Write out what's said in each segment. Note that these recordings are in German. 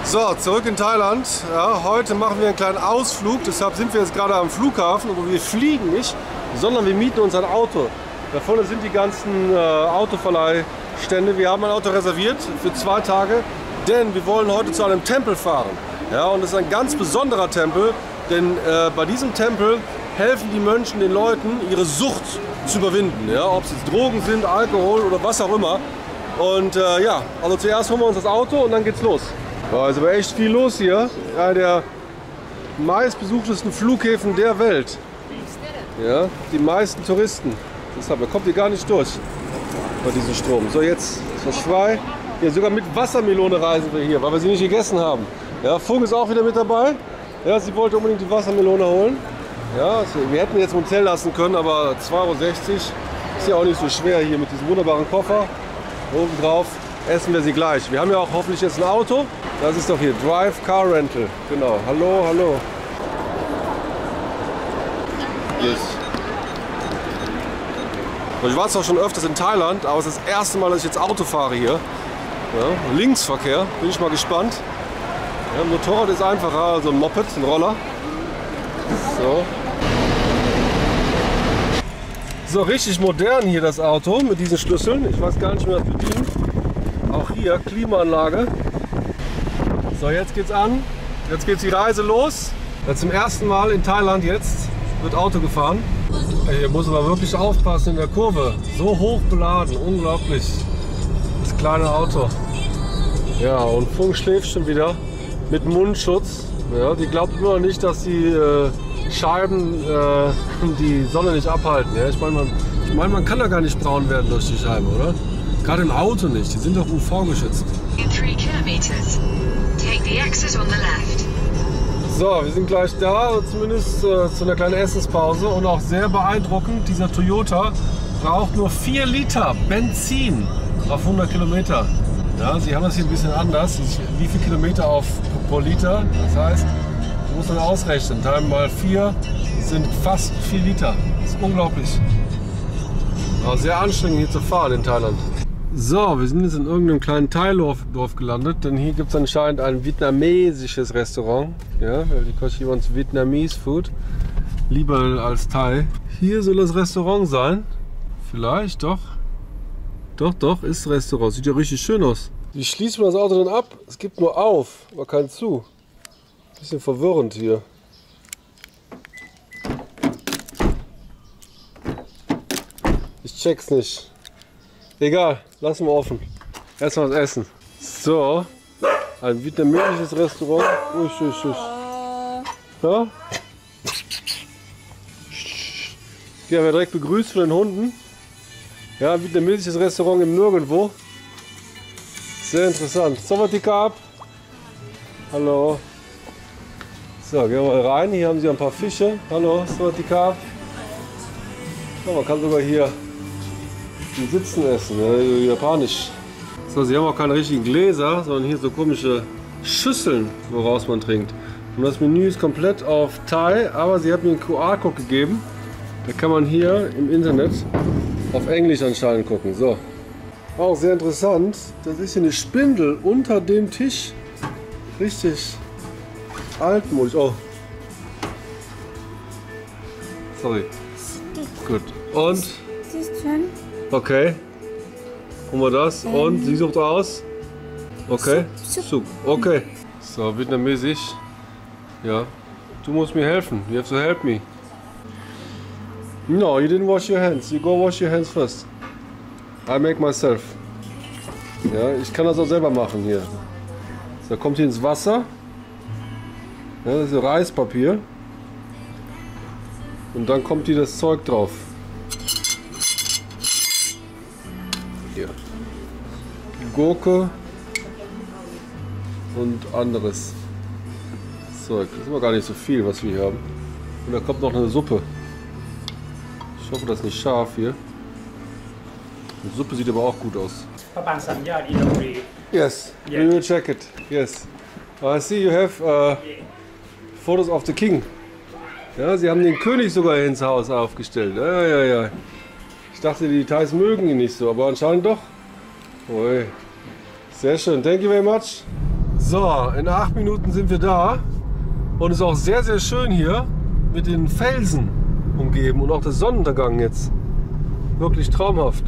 So, zurück in Thailand. Ja, heute machen wir einen kleinen Ausflug, deshalb sind wir jetzt gerade am Flughafen, aber wir fliegen nicht, sondern wir mieten uns ein Auto. Da vorne sind die ganzen Autoverleihstände. Wir haben ein Auto reserviert für 2 Tage, denn wir wollen heute zu einem Tempel fahren. Ja, und das ist ein ganz besonderer Tempel, denn bei diesem Tempel helfen die Mönchen den Leuten, ihre Sucht zu überwinden. Ja, ob es jetzt Drogen sind, Alkohol oder was auch immer. Und ja, also zuerst holen wir uns das Auto und dann geht's los. Ja, ist aber echt viel los hier. Ja, der meistbesuchtesten Flughäfen der Welt. Ja, die meisten Touristen. Deshalb, man kommt hier gar nicht durch bei diesem Strom. So, jetzt ist das frei. Ja, sogar mit Wassermelone reisen wir hier, weil wir sie nicht gegessen haben. Ja, Fung ist auch wieder mit dabei. Ja, sie wollte unbedingt die Wassermelone holen. Ja, also wir hätten jetzt im Hotel lassen können, aber 2,60 € ist ja auch nicht so schwer hier mit diesem wunderbaren Koffer. Oben drauf essen wir sie gleich. Wir haben ja auch hoffentlich jetzt ein Auto. Das ist doch hier Drive Car Rental. Genau. Hallo, hallo. Yes. Ich war zwar schon öfters in Thailand, aber es ist das erste Mal, dass ich jetzt Auto fahre hier. Ja, Linksverkehr. Bin ich mal gespannt. Ja, ein Motorrad ist einfacher, also ein Moped, ein Roller. So. So, richtig modern hier das Auto mit diesen Schlüsseln. Ich weiß gar nicht, wie man das bedient. Auch hier Klimaanlage. So, jetzt geht's an. Jetzt geht's die Reise los. Ja, zum ersten Mal in Thailand jetzt wird Auto gefahren. Hier muss man wirklich aufpassen in der Kurve. So hoch beladen, unglaublich. Das kleine Auto. Ja, und Fung schläft schon wieder mit Mundschutz. Ja, die glaubt immer noch nicht, dass die Scheiben die Sonne nicht abhalten. Ja, ich meine, man kann da gar nicht braun werden durch die Scheibe, oder? Gerade im Auto nicht. Die sind doch UV-geschützt. So, wir sind gleich da, zumindest zu einer kleinen Essenspause. Und auch sehr beeindruckend, dieser Toyota braucht nur 4 Liter Benzin auf 100 Kilometer. Ja, sie haben das hier ein bisschen anders. Wie viel Kilometer pro Liter? Das heißt, du musst dann ausrechnen. Teilen mal 4 sind fast 4 Liter. Das ist unglaublich. Aber sehr anstrengend hier zu fahren in Thailand. So, wir sind jetzt in irgendeinem kleinen Thaidorf gelandet, denn hier gibt es anscheinend ein vietnamesisches Restaurant. Ja, because he wants Vietnamese food. Lieber als Thai. Hier soll das Restaurant sein. Vielleicht, doch. Doch, ist das Restaurant. Sieht ja richtig schön aus. Wie schließt man das Auto dann ab? Es gibt nur auf, aber kein zu. Bisschen verwirrend hier. Ich check's nicht. Egal, lassen wir offen. Erstmal was essen. So, ein vietnamesisches Restaurant. Usch. Ja? Hier haben wir direkt begrüßt von den Hunden. Ja, ein vietnamesisches Restaurant im Nirgendwo. Sehr interessant. Sawadee-Krap. Hallo. So, gehen wir mal rein. Hier haben sie ein paar Fische. Hallo, Sawadee-Krap. So, man kann sogar hier Sitzen essen, ja, japanisch. So, sie haben auch keine richtigen Gläser, sondern hier so komische Schüsseln, woraus man trinkt. Und das Menü ist komplett auf Thai, aber sie hat mir einen QR-Code gegeben. Da kann man hier im Internet auf Englisch anscheinend gucken. So. Auch sehr interessant, das ist hier eine Spindel unter dem Tisch. Richtig altmodisch. Oh. Sorry. Gut. Und? Okay. Holen wir das. Und sie sucht aus. Okay. Soup. Okay. So, vietnamesisch. Ja. Du musst mir helfen. You have to help me. No, you didn't wash your hands. You go wash your hands first. I make myself. Ja, ich kann das auch selber machen hier. So, kommt hier ins Wasser. Ja, das ist Reispapier. Und dann kommt hier das Zeug drauf. Hier. Gurke und anderes Zeug. Das ist aber gar nicht so viel, was wir hier haben. Und da kommt noch eine Suppe. Ich hoffe, das ist nicht scharf hier. Die Suppe sieht aber auch gut aus. Yes, we will check it. Yes. I see you have photos of the king. Ja, sie haben den König sogar ins Haus aufgestellt. Ja. Ich dachte, die Details mögen ihn nicht so, aber anscheinend doch. Ui. Sehr schön, thank you very much. So, in 8 Minuten sind wir da und es ist auch sehr, sehr schön hier mit den Felsen umgeben und auch der Sonnenuntergang jetzt. Wirklich traumhaft.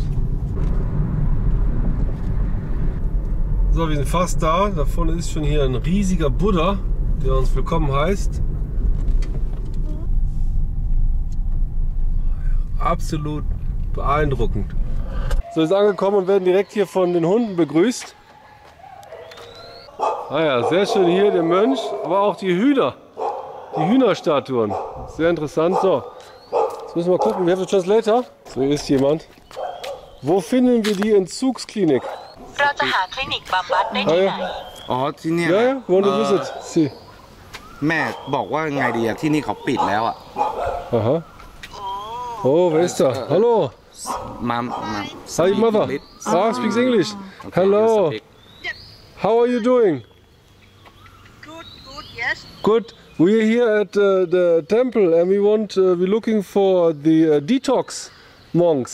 So, wir sind fast da. Da vorne ist schon hier ein riesiger Buddha, der uns willkommen heißt. Absolut beeindruckend. So, ist angekommen und werden direkt hier von den Hunden begrüßt. Ah ja, sehr schön hier der Mönch, aber auch die Hühner. Die Hühnerstatuen. Sehr interessant. So, jetzt müssen wir mal gucken. We have a translator. So, hier ist jemand. Wo finden wir die Entzugsklinik? Ah ja. อ๋อที่เนี่ย Ja, ja, want to visit. See. แม่บอกว่าไงดีอะที่นี่เขาปิดแล้วอะ Aha. Oh, wer ist da? Hallo. มา Hi, mother. Ah, speaks English. Hello. How are you doing? Good, yes. Good. We're here at the temple and we're looking for the detox monks.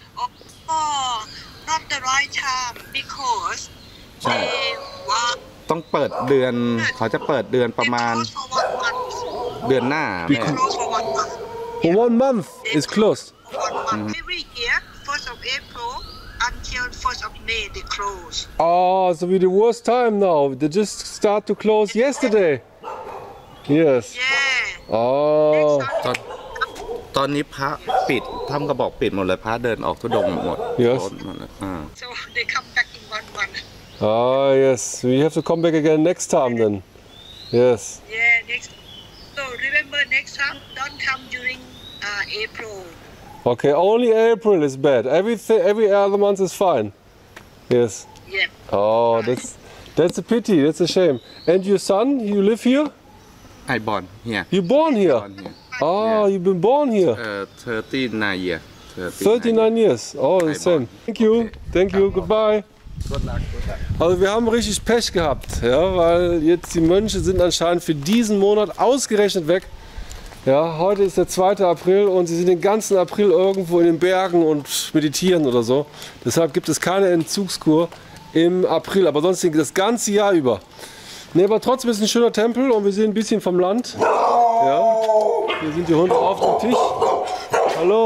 Oh, not the right time because they were ต้องเปิดเดือนเขาจะเปิดเดือนประมาณ closed for 1 month. เดือนหน้าแม่ Closed for 1 month. For 1 month it's closed. For 1 month. Every year, 1st of April until 1st of May, they close. Oh, so we're the worst time now. They just start to close yesterday. Yes. Yeah. Oh. ตอนนี้พระปิดถ้ำกระบอกปิดหมดเลยพระเดินออกทุดงค์หมด Yes. หมดเลย So they come back in 1 month. Ah, yes. We have to come back again next time then. Yes. Yeah, next. So remember, next time, don't come during April. Okay, only April is bad. Every other month is fine. Yes. Yeah. Oh, that's a pity. That's a shame. And your son, you live here? ไอบอลเฮีย You born here? บอลเฮีย Ah, you've been born here. 39 year 39 years. Oh, the same. Thank you. Thank you. Goodbye. Also wir haben richtig Pech gehabt, ja, weil jetzt die Mönche sind anscheinend für diesen Monat ausgerechnet weg. Ja, heute ist der 2. April und sie sind den ganzen April irgendwo in den Bergen und meditieren oder so. Deshalb gibt es keine Entzugskur im April, aber sonst das ganze Jahr über. Ne, aber trotzdem ist es ein schöner Tempel und wir sehen ein bisschen vom Land. Ja, hier sind die Hunde auf dem Tisch. Hallo.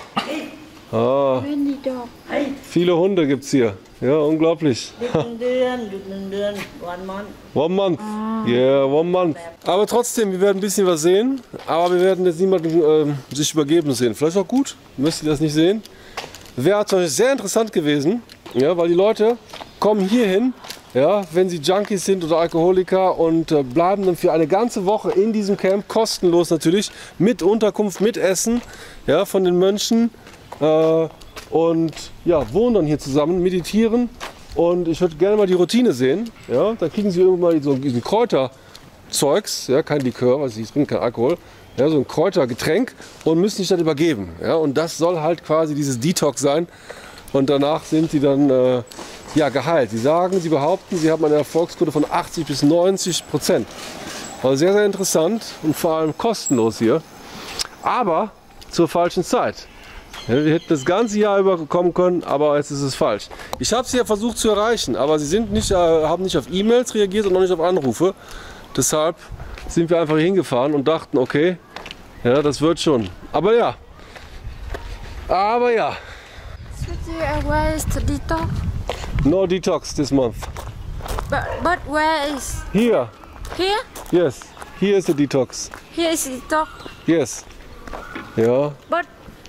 Ah, viele Hunde gibt es hier. Ja, unglaublich. หยุด1 เดือนหยุด1 เดือน 1 month One month. Yeah, 1 month. Aber trotzdem, wir werden ein bisschen was sehen. Aber wir werden jetzt niemanden sich übergeben sehen. Vielleicht auch gut. Müsst ihr das nicht sehen. Wäre zum Beispiel sehr interessant gewesen. Ja, weil die Leute kommen hier hin, ja, wenn sie Junkies sind oder Alkoholiker und bleiben dann für eine ganze Woche in diesem Camp, kostenlos natürlich, mit Unterkunft, mit Essen, ja, von den Mönchen. Und ja, wohnen dann hier zusammen, meditieren und ich würde gerne mal die Routine sehen. Ja, dann kriegen sie irgendwann mal so diesen Kräuterzeugs, ja, kein Likör, also sie trinken kein Alkohol, ja, so ein Kräutergetränk und müssen sich dann übergeben. Ja, und das soll halt quasi dieses Detox sein und danach sind sie dann ja, geheilt. Sie behaupten, sie haben eine Erfolgsquote von 80 bis 90%. Also sehr, sehr interessant und vor allem kostenlos hier, aber zur falschen Zeit. Ja, wir hätten das ganze Jahr über kommen können, aber jetzt ist es falsch. Ich habe sie ja versucht zu erreichen, aber sie sind nicht, haben nicht auf E-Mails reagiert und noch nicht auf Anrufe. Deshalb sind wir einfach hingefahren und dachten, okay, ja, das wird schon. Aber ja. Where is the detox? No detox this month. But where is Here. here? Yes. Here is the detox. Here is detox. Yes. Ja. But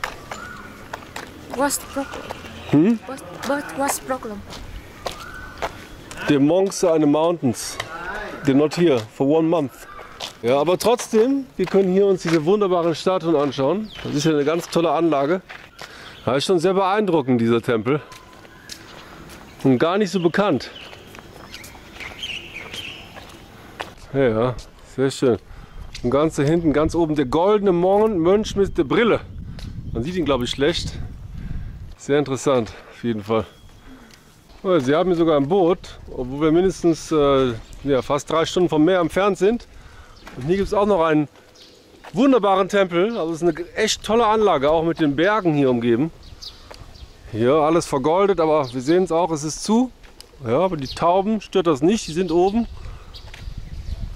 what's the problem? What's the problem? The monks are in the mountains. They're not here for 1 month. Ja, aber trotzdem, wir können hier uns diese wunderbaren Statuen anschauen. Das ist ja eine ganz tolle Anlage. Das ist schon sehr beeindruckend, dieser Tempel. Und gar nicht so bekannt. Ja, sehr schön. Und ganz da hinten, ganz oben, der goldene Mönch mit der Brille. Man sieht ihn, glaube ich, schlecht. Sehr interessant, auf jeden Fall. Sie haben hier sogar ein Boot, obwohl wir mindestens ja, fast 3 Stunden vom Meer entfernt sind. Und hier gibt es auch noch einen wunderbaren Tempel. Also es ist eine echt tolle Anlage, auch mit den Bergen hier umgeben. Hier alles vergoldet, aber wir sehen es auch, es ist zu. Ja, aber die Tauben stört das nicht, die sind oben.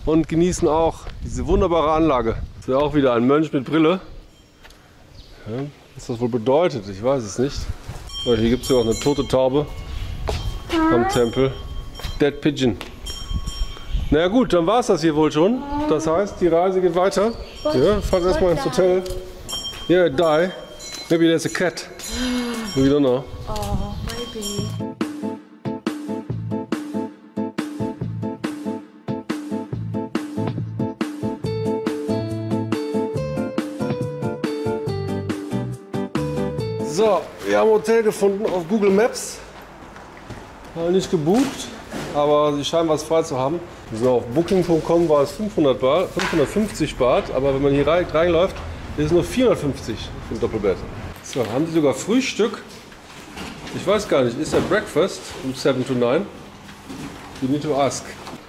und genießen auch diese wunderbare Anlage. Das ist ja auch wieder ein Mönch mit Brille. Ja, was das wohl bedeutet, ich weiß es nicht. Aber hier gibt es ja auch eine tote Taube am Tempel. Dead Pigeon. Na ja, gut, dann war es das hier wohl schon. Das heißt, die Reise geht weiter. Ja, fahren erstmal ins Hotel. Yeah, die. Maybe there's a cat. We don't know. Oh, maybe. So, wir haben ein Hotel gefunden auf Google Maps. Haben nicht gebucht, aber sie scheinen was frei zu haben. So, auf Booking.com war es 550 Baht, aber wenn man hier reinläuft, ist es nur 450 für ein Doppelbett. So, haben sie sogar Frühstück. Ich weiß gar nicht, ist der Breakfast um 7 to 9? You need to ask.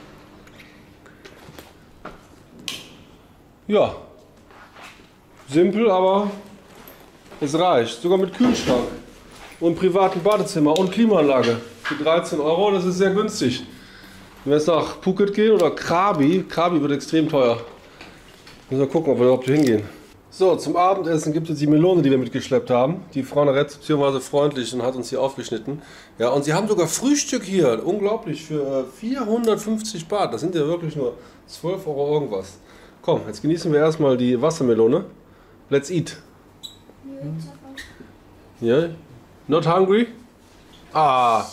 Ja, simpel, aber es reicht. Sogar mit Kühlschrank und privatem Badezimmer und Klimaanlage für 13 Euro. Das ist sehr günstig. Wenn wir jetzt nach Phuket gehen oder Krabi wird extrem teuer. Müssen wir gucken, ob wir überhaupt hingehen. So, zum Abendessen gibt es die Melone, die wir mitgeschleppt haben. Die Frau in der Rezeption war so freundlich und hat uns hier aufgeschnitten. Ja, und sie haben sogar Frühstück hier. Unglaublich, für 450 Baht. Das sind ja wirklich nur 12 Euro irgendwas. Komm, jetzt genießen wir erstmal die Wassermelone. Let's eat. Yeah? Not hungry? Ah.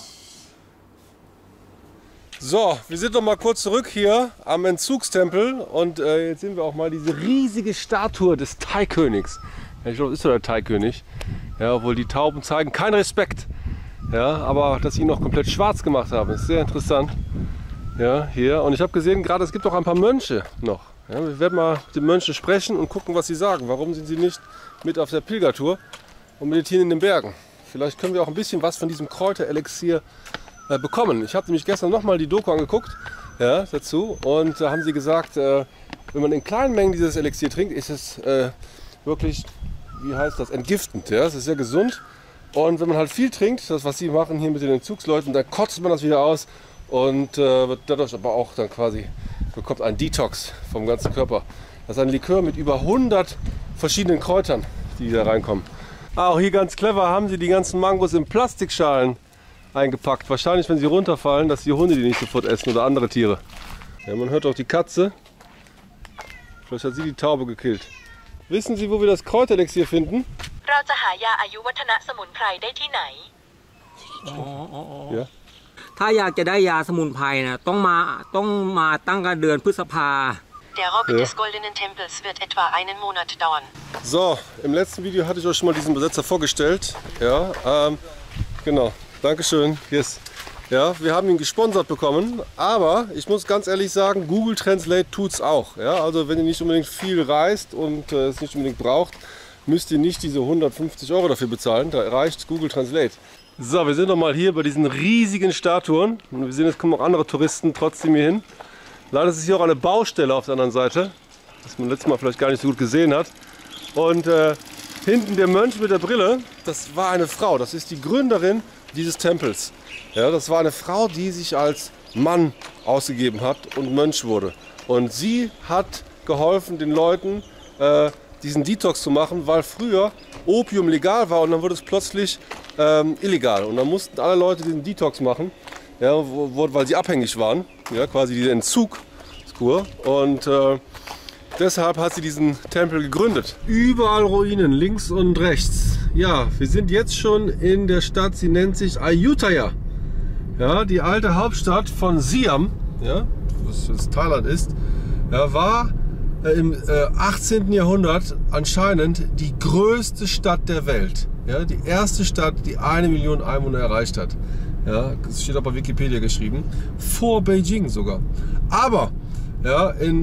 So, wir sind noch mal kurz zurück hier am Entzugstempel und jetzt sehen wir auch mal diese riesige Statue des Thai-Königs. Ja, ich glaube, das ist doch der Thai-König. Ja, obwohl die Tauben zeigen keinen Respekt. Ja, aber dass sie ihn noch komplett schwarz gemacht haben, ist sehr interessant. Ja, hier. Und ich habe gesehen, gerade es gibt auch ein paar Mönche noch. Ja, wir werden mal mit den Mönchen sprechen und gucken, was sie sagen. Warum sind sie nicht mit auf der Pilgertour und meditieren in den Bergen? Vielleicht können wir auch ein bisschen was von diesem Kräuterelixier bekommen. Ich habe nämlich gestern nochmal die Doku angeguckt, ja, dazu, und da haben sie gesagt, wenn man in kleinen Mengen dieses Elixier trinkt, ist es wirklich, wie heißt das, entgiftend. Ja? Es ist sehr gesund, und wenn man halt viel trinkt, das was sie machen hier mit den Entzugsleuten, dann kotzt man das wieder aus und wird dadurch aber auch dann quasi, bekommt einen Detox vom ganzen Körper. Das ist ein Likör mit über 100 verschiedenen Kräutern, die da reinkommen. Auch hier ganz clever haben sie die ganzen Mangos in Plastikschalen eingepackt. Wahrscheinlich, wenn sie runterfallen, dass die Hunde die nicht sofort essen oder andere Tiere. Ja, man hört auch die Katze. Vielleicht hat sie die Taube gekillt. Wissen Sie, wo wir das Kräuterelixier finden? Ja. ถ้าอยากจะได้ยาสมุนไพรนะต้องมาตั้งแต่เดือนพฤษภา Der Raub des Goldenen Tempels wird etwa einen Monat dauern. So, im letzten Video hatte ich euch schon mal diesen Besetzer vorgestellt. Ja, genau. Dankeschön. Yes. Ja, wir haben ihn gesponsert bekommen, aber ich muss ganz ehrlich sagen, Google Translate tut's auch. Ja, also wenn ihr nicht unbedingt viel reist und es nicht unbedingt braucht, müsst ihr nicht diese 150 Euro dafür bezahlen. Da reicht Google Translate. So, wir sind noch mal hier bei diesen riesigen Statuen. Und wir sehen, jetzt kommen auch andere Touristen trotzdem hier hin. Leider ist es hier auch eine Baustelle auf der anderen Seite, was man letztes Mal vielleicht gar nicht so gut gesehen hat. Und hinten der Mönch mit der Brille, das war eine Frau. Das ist die Gründerin dieses Tempels. Ja, das war eine Frau, die sich als Mann ausgegeben hat und Mönch wurde. Und sie hat geholfen, den Leuten diesen Detox zu machen, weil früher Opium legal war und dann wurde es plötzlich illegal. Und dann mussten alle Leute diesen Detox machen, ja, weil sie abhängig waren, ja, quasi diese Entzugskur. Und deshalb hat sie diesen Tempel gegründet. Überall Ruinen, links und rechts. Ja, wir sind jetzt schon in der Stadt, sie nennt sich Ayutthaya. Ja, die alte Hauptstadt von Siam, ja, was jetzt Thailand ist, ja, war im 18. Jahrhundert anscheinend die größte Stadt der Welt. Ja, die erste Stadt, die 1 Million Einwohner erreicht hat. Ja, das steht auch bei Wikipedia geschrieben. Vor Beijing sogar. Aber ja, in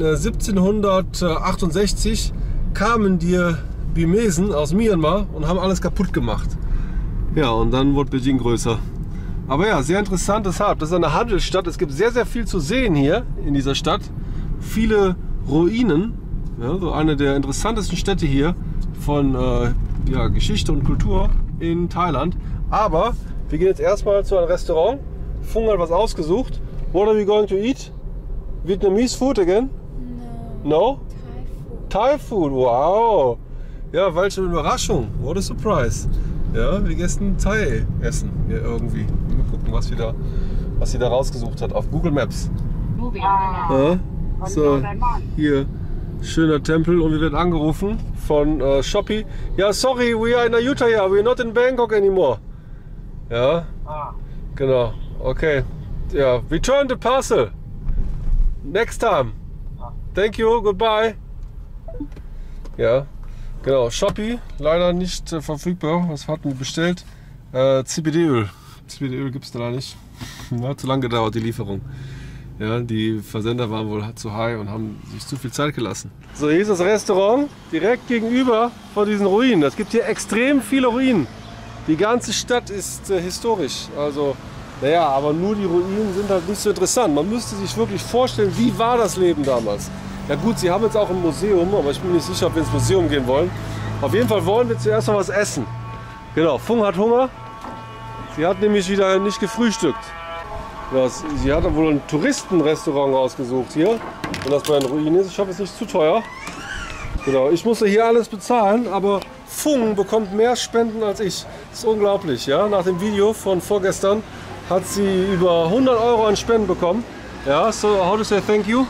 1768 kamen die Burmesen aus Myanmar und haben alles kaputt gemacht. Ja, und dann wurde Beijing größer. Aber ja, sehr interessant deshalb. Das ist eine Handelsstadt. Es gibt sehr, sehr viel zu sehen hier in dieser Stadt. Viele Ruinen. Ja, so eine der interessantesten Städte hier von ja, Geschichte und Kultur in Thailand. Aber wir gehen jetzt erstmal zu einem Restaurant. Fung hat was ausgesucht. What are we going to eat? Vietnamese food again? No. Thai food, wow. Ja, welche Überraschung. What a surprise. Ja, wir gestern Thai essen hier irgendwie. Mal gucken, was sie da rausgesucht hat auf Google Maps. Ja, so, hier, schöner Tempel und wir werden angerufen von Shopee. Ja, sorry, we are in Ayutthaya, we are not in Bangkok anymore. Ja, genau, okay. Ja, return the parcel. Next time. Thank you, goodbye. Ja, genau, Shopee, leider nicht verfügbar. Was hatten wir bestellt? CBD-Öl. CBD-Öl gibt es da nicht. Hat zu lange gedauert, die Lieferung. Ja, die Versender waren wohl zu high und haben sich zu viel Zeit gelassen. So, hier ist das Restaurant direkt gegenüber von diesen Ruinen. Es gibt hier extrem viele Ruinen. Die ganze Stadt ist historisch. Also, naja, aber nur die Ruinen sind halt nicht so interessant. Man müsste sich wirklich vorstellen, wie war das Leben damals. Ja gut, sie haben jetzt auch ein Museum, aber ich bin nicht sicher, ob wir ins Museum gehen wollen. Auf jeden Fall wollen wir zuerst noch was essen. Genau, Fung hat Hunger. Sie hat nämlich wieder nicht gefrühstückt. Ja, sie hat wohl ein Touristenrestaurant ausgesucht hier. Und das bei den Ruinen ist. Ich hoffe, es ist nicht zu teuer. Genau, ich musste hier alles bezahlen, aber Fung bekommt mehr Spenden als ich. Das ist unglaublich, ja. Nach dem Video von vorgestern hat sie über 100 Euro an Spenden bekommen. Ja, so how to say thank you?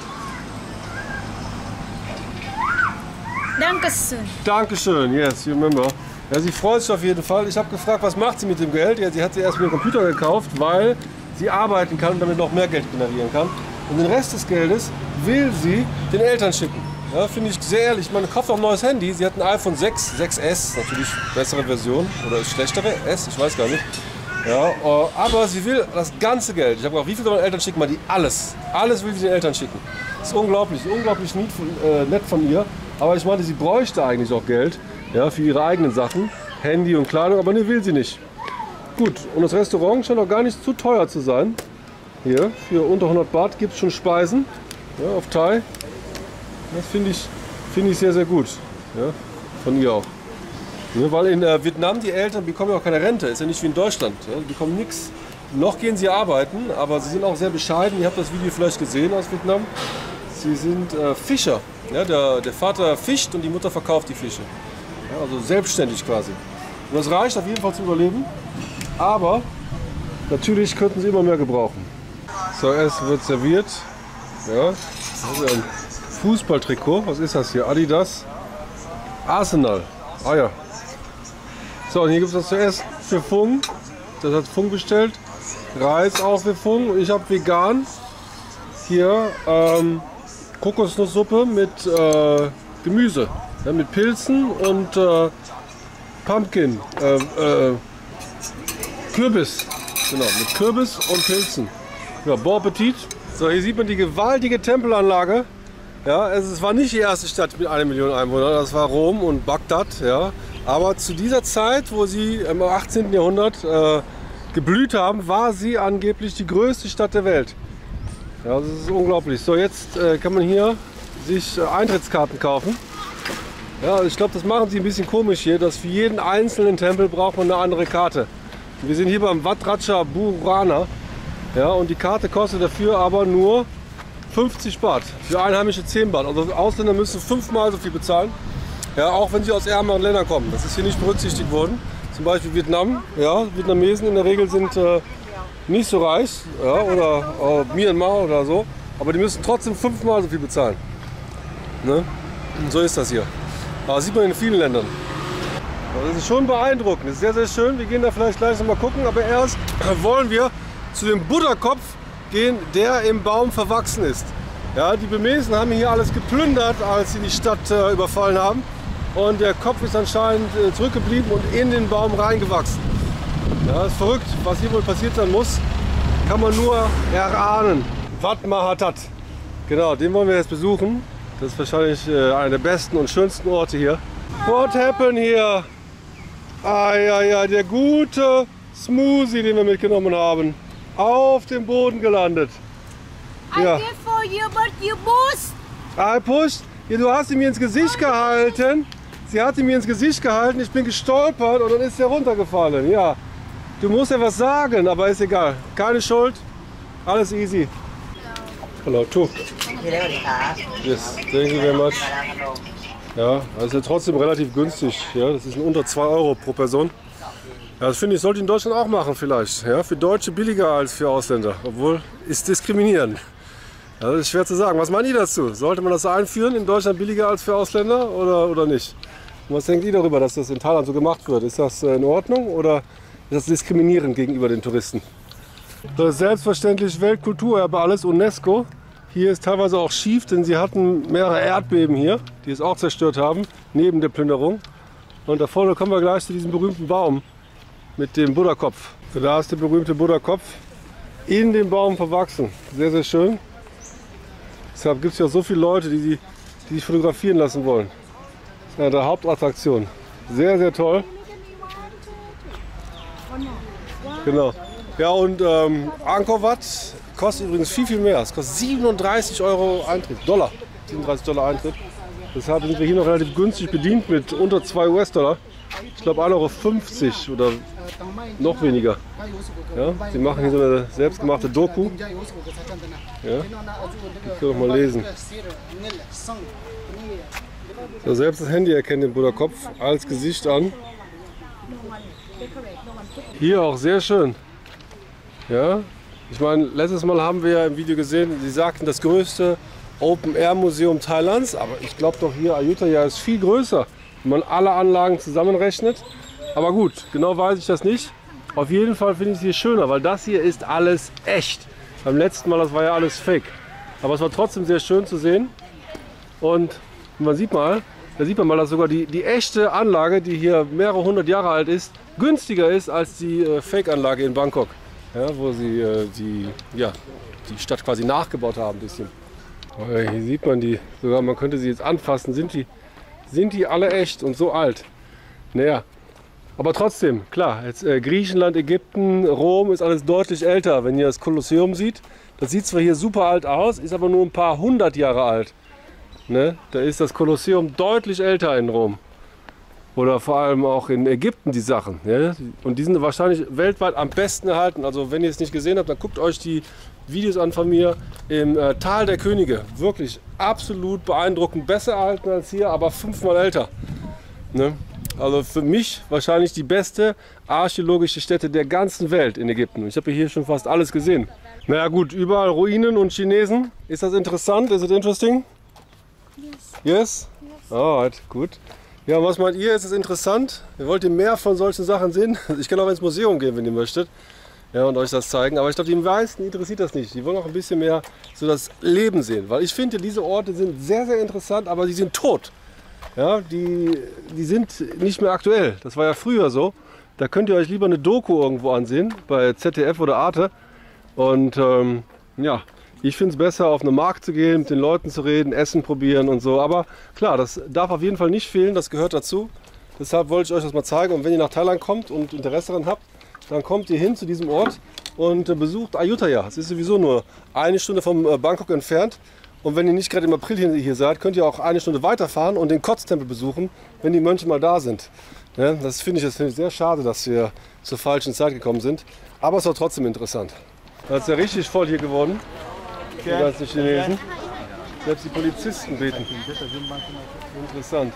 Dankeschön. Dankeschön, yes, you remember. Ja, sie freut sich auf jeden Fall. Ich habe gefragt, was macht sie mit dem Geld? Ja, sie hat sie erst mit dem Computer gekauft, weil sie arbeiten kann und damit noch mehr Geld generieren kann. Und den Rest des Geldes will sie den Eltern schicken. Ja, finde ich sehr ehrlich. Man kauft auch ein neues Handy. Sie hat ein iPhone 6, 6S, natürlich bessere Version oder schlechtere S, ich weiß gar nicht. Ja, aber sie will das ganze Geld. Ich habe gefragt, wie viel sollen Eltern schicken? Mal die alles. Alles will sie den Eltern schicken. Das ist unglaublich nett von ihr. Aber ich meinte, sie bräuchte eigentlich auch Geld, ja, für ihre eigenen Sachen, Handy und Kleidung, aber ne, will sie nicht. Gut, und das Restaurant scheint auch gar nicht zu teuer zu sein. Hier, für unter 100 Baht gibt es schon Speisen, ja, auf Thai. Das finde ich sehr, sehr gut, ja, von ihr auch. Ja, weil in Vietnam die Eltern bekommen ja auch keine Rente, ist ja nicht wie in Deutschland, ja, die bekommen nichts. Noch gehen sie arbeiten, aber sie sind auch sehr bescheiden. Ihr habt das Video vielleicht gesehen aus Vietnam. Sie sind Fischer. Ja, der Vater fischt und die Mutter verkauft die Fische. Ja, also selbstständig quasi. Und das reicht auf jeden Fall zum Überleben. Aber natürlich könnten sie immer mehr gebrauchen. So, es wird serviert. Ja, das ist ein Fußballtrikot. Was ist das hier? Adidas. Arsenal. Ah ja. So, und hier gibt es was zu essen für Fung. Das hat Fung bestellt. Reis auch für Fung. Und ich habe vegan. Hier Kokosnusssuppe mit Gemüse, ja, mit Pilzen und Pumpkin, Kürbis, genau, mit Kürbis und Pilzen. Ja, bon Appetit. So, hier sieht man die gewaltige Tempelanlage. Ja, es war nicht die erste Stadt mit 1 Million Einwohnern, das war Rom und Bagdad. Ja. Aber zu dieser Zeit, wo sie im 18. Jahrhundert geblüht haben, war sie angeblich die größte Stadt der Welt. Ja, das ist unglaublich. So, jetzt kann man hier sich Eintrittskarten kaufen. Ja, ich glaube, das machen sie ein bisschen komisch hier, dass für jeden einzelnen Tempel braucht man eine andere Karte. Wir sind hier beim Wat Ratcha Purana. Ja, und die Karte kostet dafür aber nur 50 Baht. Für Einheimische 10 Baht. Also Ausländer müssen 5-mal so viel bezahlen. Ja, auch wenn sie aus ärmeren Ländern kommen. Das ist hier nicht berücksichtigt worden. Zum Beispiel Vietnam. Ja, Vietnamesen in der Regel sind nicht so reich, ja, oder Myanmar oder so, aber die müssen trotzdem 5-mal so viel bezahlen. Ne? Und so ist das hier. Aber das sieht man in vielen Ländern. Das ist schon beeindruckend, das ist sehr, sehr schön. Wir gehen da vielleicht gleich noch mal gucken, aber erst wollen wir zu dem Buddha-Kopf gehen, der im Baum verwachsen ist. Ja, die Burmesen haben hier alles geplündert, als sie die Stadt überfallen haben. Und der Kopf ist anscheinend zurückgeblieben und in den Baum reingewachsen. Ja, das ist verrückt, was hier wohl passiert sein muss, kann man nur erahnen. Wat Mahathat. Genau, den wollen wir jetzt besuchen. Das ist wahrscheinlich einer der besten und schönsten Orte hier. What happened here? Ah ja, ja, der gute Smoothie, den wir mitgenommen haben, auf dem Boden gelandet. Ja. I did for you, but you pushed. I pushed? Ja, du hast ihn mir ins Gesicht gehalten. Sie hat ihn mir ins Gesicht gehalten, ich bin gestolpert und dann ist er runtergefallen. Ja. Du musst ja was sagen, aber ist egal. Keine Schuld, alles easy. Hello, too. Yes, thank you very much. Ja, das ist ja trotzdem relativ günstig. Ja, das ist unter 2 Euro pro Person. Ja, das finde ich, sollte in Deutschland auch machen vielleicht. Ja, für Deutsche billiger als für Ausländer. Obwohl, ist diskriminierend. Ja, das ist schwer zu sagen. Was meint ihr dazu? Sollte man das einführen, in Deutschland billiger als für Ausländer oder nicht? Und was denkt ihr darüber, dass das in Thailand so gemacht wird? Ist das in Ordnung oder ist das diskriminierend gegenüber den Touristen? Das ist selbstverständlich Weltkulturerbe, alles UNESCO. Hier ist teilweise auch schief, denn sie hatten mehrere Erdbeben hier, die es auch zerstört haben, neben der Plünderung. Und da vorne kommen wir gleich zu diesem berühmten Baum mit dem Buddha-Kopf. So, da ist der berühmte Buddha-Kopf in den Baum verwachsen. Sehr, sehr schön. Deshalb gibt es ja so viele Leute, die sich fotografieren lassen wollen. Das ist eine der Hauptattraktionen. Sehr, sehr toll. Genau. Ja, und Angkor Wat kostet übrigens viel, viel mehr. Es kostet 37 Euro Eintritt, Dollar. 37 Dollar Eintritt. Deshalb sind wir hier noch relativ günstig bedient mit unter 2 US-Dollar. Ich glaube 1,50 Euro oder noch weniger. Ja, sie machen hier so eine selbstgemachte Doku. Ja, die können wir mal lesen. So, selbst das Handy erkennt den Buddha-Kopf als Gesicht an. Hier auch sehr schön. Ja, ich meine, letztes Mal haben wir ja im Video gesehen, sie sagten, das größte Open-Air-Museum Thailands. Aber ich glaube doch hier, Ayutthaya ist viel größer, wenn man alle Anlagen zusammenrechnet. Aber gut, genau weiß ich das nicht. Auf jeden Fall finde ich es hier schöner, weil das hier ist alles echt. Beim letzten Mal, das war ja alles fake. Aber es war trotzdem sehr schön zu sehen. Und man sieht mal, da sieht man mal, dass sogar die echte Anlage, die hier mehrere hundert Jahre alt ist, günstiger ist als die Fake-Anlage in Bangkok. Ja, wo sie die Stadt quasi nachgebaut haben ein bisschen. Hier sieht man die, sogar man könnte sie jetzt anfassen, sind die alle echt und so alt. Naja, aber trotzdem, klar, jetzt Griechenland, Ägypten, Rom ist alles deutlich älter. Wenn ihr das Kolosseum seht, das sieht zwar hier super alt aus, ist aber nur ein paar hundert Jahre alt. Ne? Da ist das Kolosseum deutlich älter in Rom. Oder vor allem auch in Ägypten die Sachen. Ja? Und die sind wahrscheinlich weltweit am besten erhalten. Also wenn ihr es nicht gesehen habt, dann guckt euch die Videos an von mir im Tal der Könige. Wirklich absolut beeindruckend. Besser erhalten als hier, aber 5-mal älter. Ne? Also für mich wahrscheinlich die beste archäologische Stätte der ganzen Welt in Ägypten. Ich habe hier schon fast alles gesehen. Naja gut, überall Ruinen und Chinesen. Ist das interessant? Is it interesting? Yes? Alright, gut. Ja, was meint ihr? Ist es interessant? Wollt ihr mehr von solchen Sachen sehen? Ich kann auch ins Museum gehen, wenn ihr möchtet. Ja, und euch das zeigen. Aber ich glaube, die meisten interessiert das nicht. Die wollen auch ein bisschen mehr so das Leben sehen. Weil ich finde, diese Orte sind sehr, sehr interessant, aber sie sind tot. Ja, die sind nicht mehr aktuell. Das war ja früher so. Da könnt ihr euch lieber eine Doku irgendwo ansehen, bei ZDF oder Arte. Und ja, ich finde es besser, auf einen Markt zu gehen, mit den Leuten zu reden, Essen probieren und so. Aber klar, das darf auf jeden Fall nicht fehlen, das gehört dazu. Deshalb wollte ich euch das mal zeigen. Und wenn ihr nach Thailand kommt und Interesse daran habt, dann kommt ihr hin zu diesem Ort und besucht Ayutthaya. Es ist sowieso nur 1 Stunde vom Bangkok entfernt. Und wenn ihr nicht gerade im April hier seid, könnt ihr auch 1 Stunde weiterfahren und den Kotztempel besuchen, wenn die Mönche mal da sind. Ja, das finde ich sehr schade, dass wir zur falschen Zeit gekommen sind. Aber es war trotzdem interessant. Das ist ja richtig voll hier geworden. Die ganzen Chinesen. Selbst die Polizisten beten. Interessant.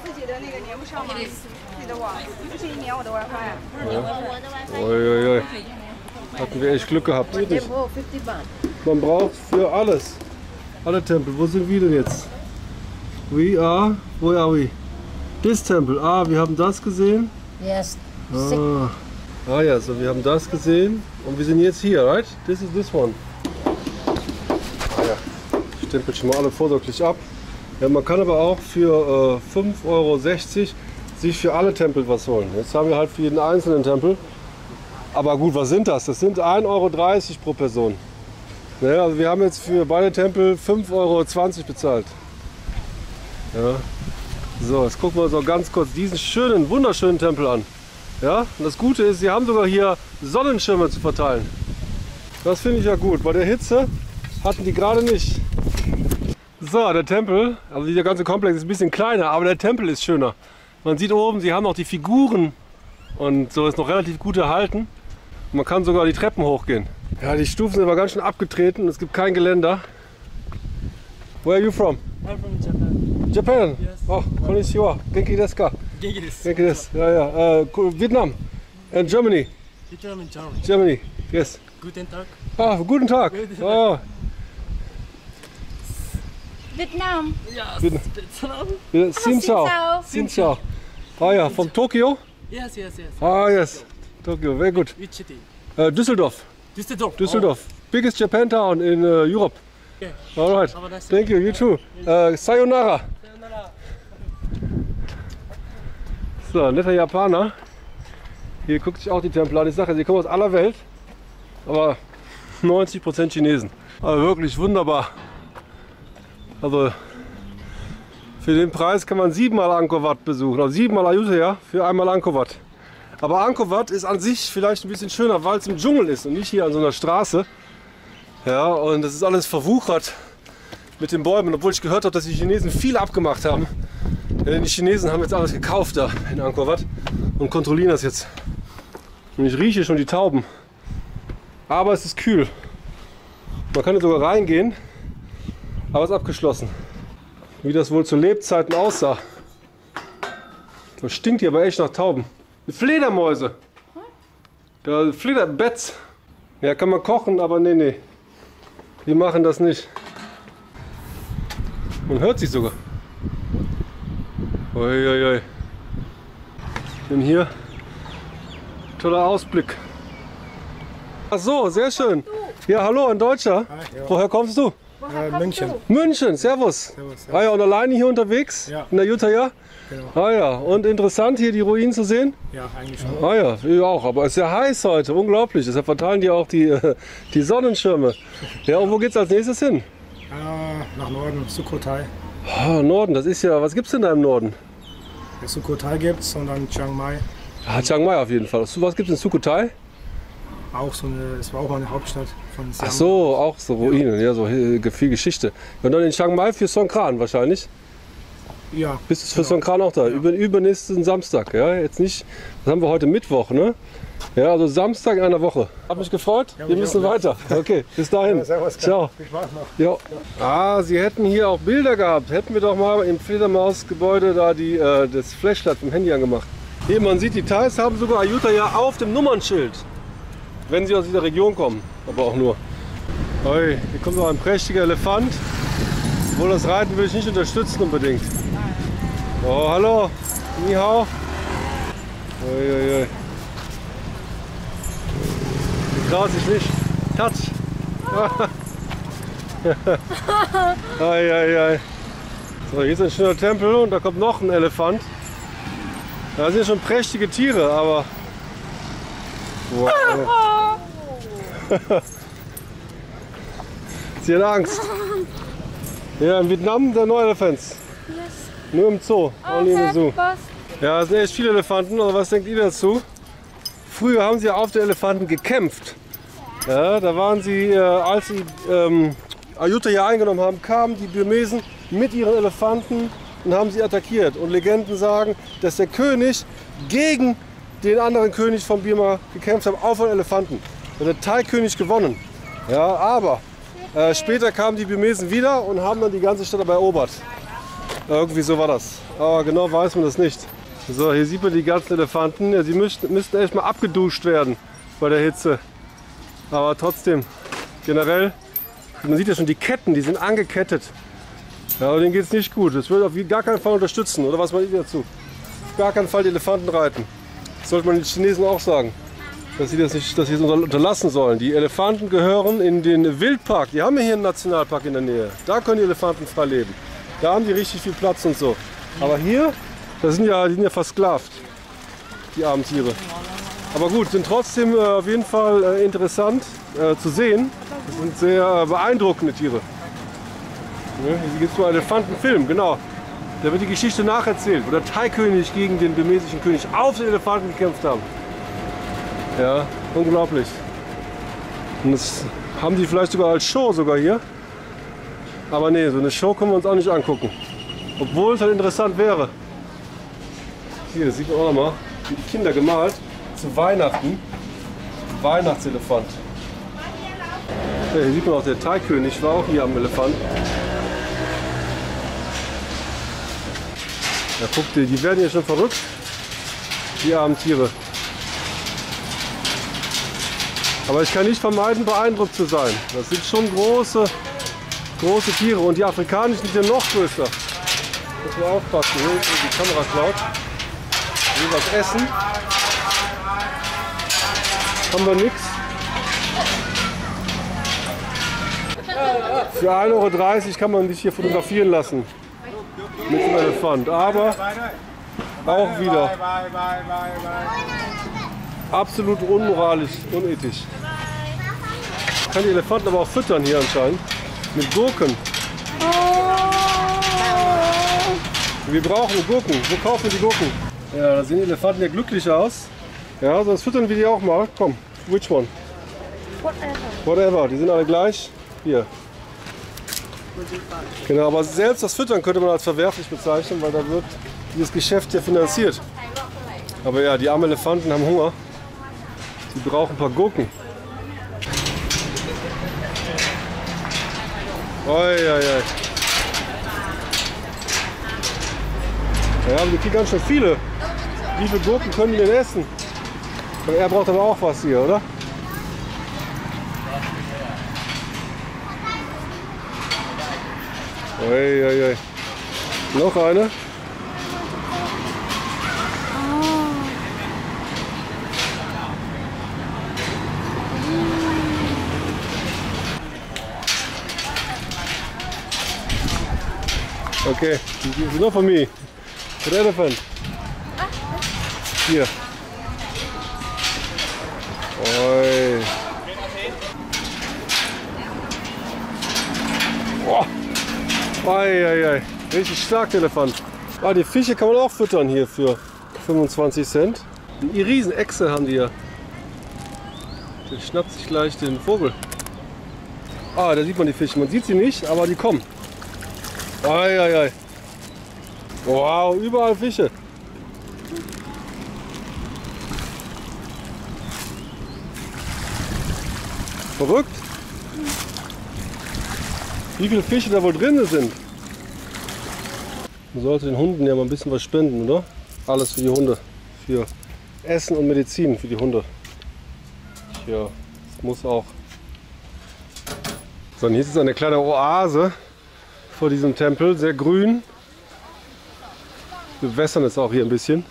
Ja. Uiuiui. Hatten wir echt Glück gehabt. Man braucht für alles. Alle Tempel. Wo sind wir denn jetzt? Where are we? This Temple. Ah, wir haben das gesehen. Yes. Ah ja, so wir haben das gesehen. Und wir sind jetzt hier, right? This is this one. Ich stempel schon mal alle vorsorglich ab. Ja, man kann aber auch für 5,60 Euro sich für alle Tempel was holen. Jetzt haben wir halt für jeden einzelnen Tempel. Aber gut, was sind das? Das sind 1,30 Euro pro Person. Naja, also wir haben jetzt für beide Tempel 5,20 Euro bezahlt. Ja. So, jetzt gucken wir uns auch ganz kurz diesen schönen, wunderschönen Tempel an. Ja, und das Gute ist, sie haben sogar hier Sonnenschirme zu verteilen. Das finde ich ja gut. Bei der Hitze hatten die gerade nicht. So, der Tempel, also dieser ganze Komplex ist ein bisschen kleiner, aber der Tempel ist schöner. Man sieht oben, sie haben noch die Figuren und so ist noch relativ gut erhalten. Und man kann sogar die Treppen hochgehen. Ja, die Stufen sind aber ganz schön abgetreten, es gibt kein Geländer. Where are you from? I'm from Japan. Japan? Yes. Oh, konnichiwa. Genki desu ka? Genki desu. Genki desu. Vietnam and Germany. Germany. Germany, yes. Guten Tag. Ah, guten Tag. Oh. Vietnam. Ja, Vietnam. Vietnam. Xin chào. Xin chào. Ah ja, from Tokyo? Yes. Ah yes, Tokyo, very good. Which city? Düsseldorf. Düsseldorf. Biggest Japan town in Europe. Okay. All right. Have a nice Thank you. You too. Sayonara. So, netter Japaner. Hier guckt sich auch die Tempel an. Ich sage, sie kommen aus aller Welt, aber 90% Chinesen. Aber wirklich wunderbar. Also für den Preis kann man 7-mal Angkor Wat besuchen, also 7-mal Ayutthaya für einmal Angkor Wat. Aber Angkor Wat ist an sich vielleicht ein bisschen schöner, weil es im Dschungel ist und nicht hier an so einer Straße. Ja, und das ist alles verwuchert mit den Bäumen, obwohl ich gehört habe, dass die Chinesen viel abgemacht haben. Denn die Chinesen haben jetzt alles gekauft da in Angkor Wat und kontrollieren das jetzt. Und ich rieche schon die Tauben. Aber es ist kühl. Man kann sogar reingehen, aber es ist abgeschlossen. Wie das wohl zu Lebzeiten aussah. Das stinkt hier aber echt nach Tauben. Fledermäuse. Ja, Flederbetts. Ja, kann man kochen, aber nee. Wir machen das nicht. Man hört sich sogar. Uiuiui. Denn hier toller Ausblick. Ach so, sehr schön. Ja, hallo, ein Deutscher. Woher kommst du? München. München, servus. Ah ja, und alleine hier unterwegs? Ja. In der Ayutthaya? Genau. Ah ja, und interessant hier die Ruinen zu sehen? Ja, eigentlich schon. Ah ja, ich auch, aber es ist ja heiß heute, unglaublich. Deshalb verteilen die auch die Sonnenschirme. Ja, und wo geht's als nächstes hin? Nach Norden, Sukhothai. Ah, Norden, das ist ja, was gibt's denn da im Norden? Ja, Sukhothai gibt's und dann Chiang Mai. Ah, Chiang Mai auf jeden Fall. Was gibt's in Sukhothai? Auch es war auch mal eine Hauptstadt von Siam. Ach so, auch so Ruinen, ja, so viel Geschichte. Und dann in Chiang Mai für Songkran wahrscheinlich? Ja. Bist du für Songkran auch da? Ja. Übernächsten Samstag, ja? Jetzt nicht, das haben wir heute Mittwoch, ne? Ja, also Samstag in einer Woche. Hab mich gefreut, ja, wir müssen weiter. Okay, bis dahin. Ja, servus, ciao. Viel Spaß noch. Ja. Ah, sie hätten hier auch Bilder gehabt. Hätten wir doch mal im Fledermausgebäude da das Flashlight vom Handy angemacht. Hier, man sieht, die Thais haben sogar Ayutthaya auf dem Nummernschild. Wenn sie aus dieser Region kommen, aber auch nur. Oi, hier kommt noch ein prächtiger Elefant. Obwohl das Reiten will ich nicht unterstützen unbedingt. Oh, hallo. Ni hao. Oi, oi, oi. Die traut sich nicht. Touch. Ei, ei, ei. So, hier ist ein schöner Tempel und da kommt noch ein Elefant. Da sind schon prächtige Tiere, aber... Wow. Sie hat Angst. Ja, in Vietnam der neue Elephants. Nur im Zoo, only in the zoo. Ja, es sind echt viele Elefanten, aber was denkt ihr dazu? Früher haben sie auf den Elefanten gekämpft. Ja, da waren sie, als sie Ayutthaya eingenommen haben, kamen die Burmesen mit ihren Elefanten und haben sie attackiert. Und Legenden sagen, dass der König gegen den anderen König von Birma gekämpft hat auf einen Elefanten. Und der Thai-König gewonnen. Ja, aber später kamen die Burmesen wieder und haben dann die ganze Stadt dabei erobert. Irgendwie so war das. Aber genau weiß man das nicht. So, hier sieht man die ganzen Elefanten. Ja, sie müssten echt mal abgeduscht werden bei der Hitze. Aber trotzdem, generell, man sieht ja schon die Ketten, die sind angekettet. Ja, aber denen geht es nicht gut. Das würde auf gar keinen Fall unterstützen. Oder was meint ihr dazu? Auf gar keinen Fall die Elefanten reiten. Das sollte man den Chinesen auch sagen. Dass sie das unterlassen sollen. Die Elefanten gehören in den Wildpark. Die haben ja hier einen Nationalpark in der Nähe. Da können die Elefanten frei leben. Da haben die richtig viel Platz und so. Aber hier, die sind ja versklavt, die armen Tiere. Aber gut, sind trotzdem auf jeden Fall interessant zu sehen. Das sind sehr beeindruckende Tiere. Ja, hier gibt es mal einen Elefantenfilm, genau. Da wird die Geschichte nacherzählt, wo der Thai-König gegen den burmesischen König auf den Elefanten gekämpft haben. Ja, unglaublich. Und das haben die vielleicht sogar als Show sogar hier. Aber nee, so eine Show können wir uns auch nicht angucken. Obwohl es halt interessant wäre. Hier, das sieht man auch nochmal, wie die Kinder gemalt zu Weihnachten. Weihnachtselefant. Ja, hier sieht man auch, der Thai-König war auch hier am Elefant. Ja, guck dir, die werden hier schon verrückt. Die armen Tiere. Aber ich kann nicht vermeiden, beeindruckt zu sein. Das sind schon große Tiere. Und die afrikanischen sind ja noch größer. Muss man aufpassen, hier die Kamera klaut. Hier was essen. Haben wir nichts. Für 1,30 € kann man sich hier fotografieren lassen. Mit dem Elefant. Aber auch wieder absolut unmoralisch, unethisch. Ich kann die Elefanten aber auch füttern hier anscheinend. Mit Gurken. Wir brauchen Gurken. Wo kaufen wir die Gurken? Ja, da sehen die Elefanten ja glücklich aus. Ja, sonst füttern wir die auch mal. Komm, which one? Whatever. Die sind alle gleich. Hier. Genau, aber selbst das Füttern könnte man als verwerflich bezeichnen, weil da wird dieses Geschäft ja finanziert. Aber ja, die armen Elefanten haben Hunger. Sie brauchen ein paar Gurken. Oi, oi, oi. Ja, aber die kriegen ganz schön viele. Wie viele Gurken können die denn essen? Und er braucht aber auch was hier, oder? Oi, oi, oi. Noch eine. Okay, this is not for me. The elephant. Hier. Oi. Oh. Oi, oi, oi. Richtig stark, der Elefant. Ah, die Fische kann man auch füttern hier für 25 Cent. Die Riesenechse haben die ja. Der schnappt sich gleich den Vogel. Ah, da sieht man die Fische. Man sieht sie nicht, aber die kommen. Oi, oi, oi. Wow, überall Fische. Verrückt. Wie viele Fische da wohl drin sind. Man sollte den Hunden ja mal ein bisschen was spenden, oder? Alles für die Hunde. Für Essen und Medizin für die Hunde. Ja, das muss auch. So, und hier ist eine kleine Oase vor diesem Tempel, sehr grün. Wir wässern es auch hier ein bisschen.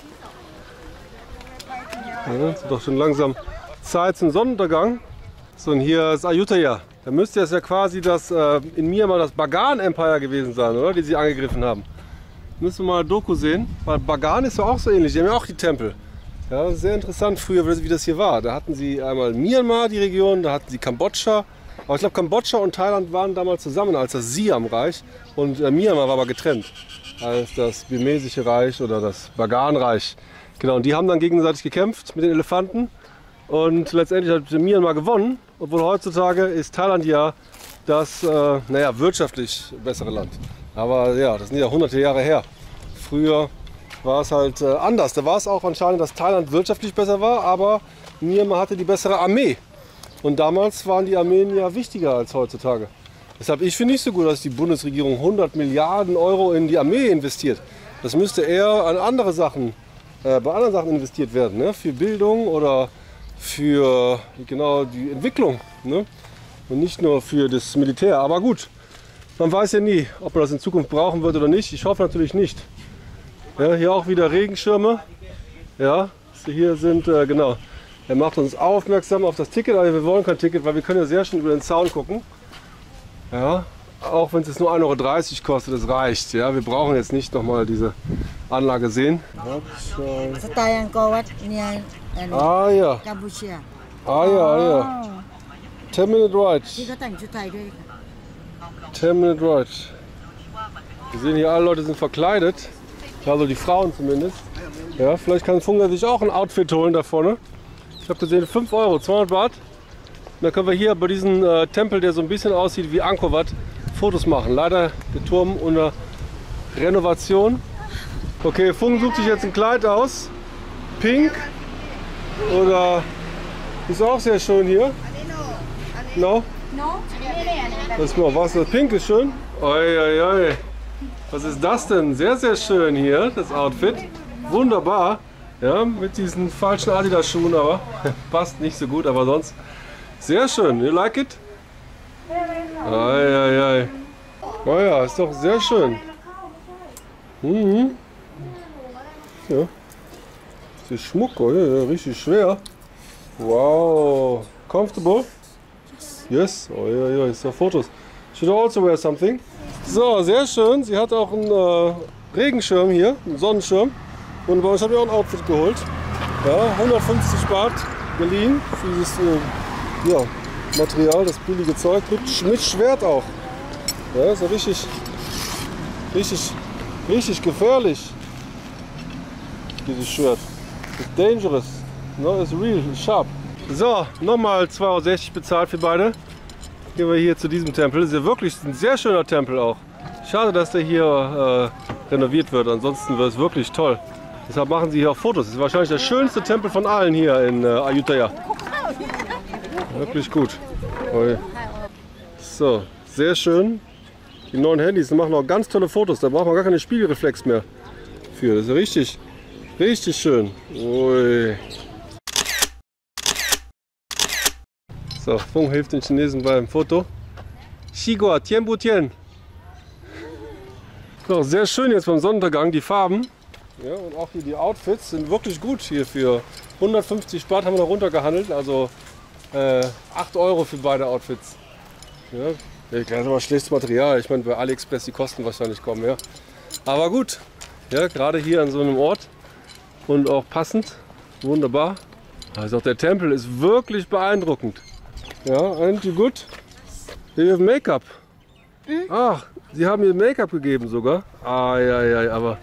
Ja, es ist doch schon langsam Zeit zum Sonnenuntergang. So, und hier ist Ayutthaya. Da müsste es ja quasi das in Myanmar das Bagan Empire gewesen sein, oder? Die sie angegriffen haben. Müssen wir mal Doku sehen, weil Bagan ist ja auch so ähnlich. Die haben ja auch die Tempel. Ja, sehr interessant früher, wie das hier war. Da hatten sie einmal Myanmar, die Region, da hatten sie Kambodscha. Aber ich glaube, Kambodscha und Thailand waren damals zusammen als das Siam-Reich. Und Myanmar war aber getrennt als das Burmesische Reich oder das Bagan-Reich. Genau, und die haben dann gegenseitig gekämpft mit den Elefanten. Und letztendlich hat Myanmar gewonnen. Obwohl heutzutage ist Thailand ja das wirtschaftlich bessere Land. Aber ja, das sind ja hunderte Jahre her. Früher war es halt anders. Da war es auch anscheinend, dass Thailand wirtschaftlich besser war, aber Myanmar hatte die bessere Armee. Und damals waren die Armeen ja wichtiger als heutzutage. Deshalb, ich finde nicht so gut, dass die Bundesregierung 100 Milliarden Euro in die Armee investiert. Das müsste eher an andere Sachen, bei anderen Sachen investiert werden, ne? Für Bildung oder für genau die Entwicklung, ne? Und nicht nur für das Militär. Aber gut, man weiß ja nie, ob man das in Zukunft brauchen wird oder nicht. Ich hoffe natürlich nicht. Ja, hier auch wieder Regenschirme. Ja, hier sind, genau. Er macht uns aufmerksam auf das Ticket, aber wir wollen kein Ticket, weil wir können ja sehr schön über den Zaun gucken. Ja, auch wenn es jetzt nur 1,30 € kostet, das reicht. Ja, wir brauchen jetzt nicht nochmal diese Anlage sehen. Ah ja. Ah ja. 10-minute ride. 10-minute ride. Wir sehen hier, alle Leute sind verkleidet. Also die Frauen zumindest. Ja, vielleicht kann Funga sich auch ein Outfit holen da vorne. Ich habe gesehen 5 €, 200 Baht. Und dann können wir hier bei diesem Tempel, der so ein bisschen aussieht wie Angkor Wat, Fotos machen. Leider der Turm unter Renovation. Okay, Fung sucht sich jetzt ein Kleid aus. Pink. Oder ist auch sehr schön hier. No? Das ist mal was. Das Pink ist schön. Oi, oi, oi. Was ist das denn? Sehr, sehr schön hier, das Outfit. Wunderbar. Ja, mit diesen falschen Adidas-Schuhen, aber passt nicht so gut, aber sonst sehr schön. You like it? Eieiei. Oh ja, ist doch sehr schön. Mhm. Ja. Das ist Schmuck, oh ja, richtig schwer. Wow. Comfortable? Yes. Oh ja, ja, ist ja Fotos. Should I also wear something? So, sehr schön. Sie hat auch einen Regenschirm hier, einen Sonnenschirm. Wunderbar. Ich habe mir auch ein Outfit geholt. Ja, 150 Baht geliehen für dieses ja, Material, das billige Zeug. Mit Schwert auch. Ja, ist ja richtig gefährlich. Dieses Schwert. It's dangerous. No, it's real, it's sharp. So, nochmal 2,60 € bezahlt für beide. Gehen wir hier zu diesem Tempel. Das ist ja wirklich ein sehr schöner Tempel auch. Schade, dass der hier renoviert wird. Ansonsten wird es wirklich toll. Deshalb machen sie hier auch Fotos. Das ist wahrscheinlich der schönste Tempel von allen hier in Ayutthaya. Wirklich gut. So, sehr schön. Die neuen Handys machen auch ganz tolle Fotos. Da braucht man gar keine Spiegelreflex mehr für. Das ist richtig schön. Ui. So, Fung hilft den Chinesen beim Foto. Xigua, Tianbu Tian. So, sehr schön jetzt beim Sonnenuntergang, die Farben. Ja, und auch hier die Outfits sind wirklich gut hier für 150 Baht haben wir noch runtergehandelt, also 8 € für beide Outfits. Ja, das ist aber schlechtes Material, ich meine bei AliExpress die Kosten wahrscheinlich kommen, ja. Aber gut, ja, gerade hier an so einem Ort und auch passend, wunderbar. Also auch der Tempel ist wirklich beeindruckend. Ja, and you good? You have Make-up. Ach, Sie haben ihr Make-up gegeben sogar. Ah, ja, aber...